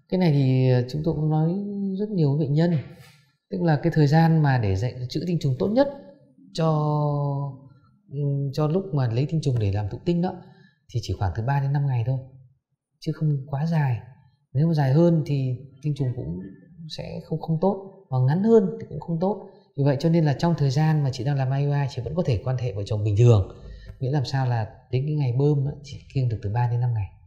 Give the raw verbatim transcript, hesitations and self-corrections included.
Cái này thì chúng tôi cũng nói rất nhiều với bệnh nhân, tức là cái thời gian mà để dạy trữ tinh trùng tốt nhất cho cho lúc mà lấy tinh trùng để làm thụ tinh đó thì chỉ khoảng từ ba đến năm ngày thôi, chứ không quá dài. Nếu mà dài hơn thì tinh trùng cũng sẽ không không tốt, và ngắn hơn thì cũng không tốt. Vì vậy cho nên là trong thời gian mà chị đang làm i u i, chị vẫn có thể quan hệ vợ chồng bình thường, miễn làm sao là đến cái ngày bơm đó, chị kiêng được từ ba đến năm ngày.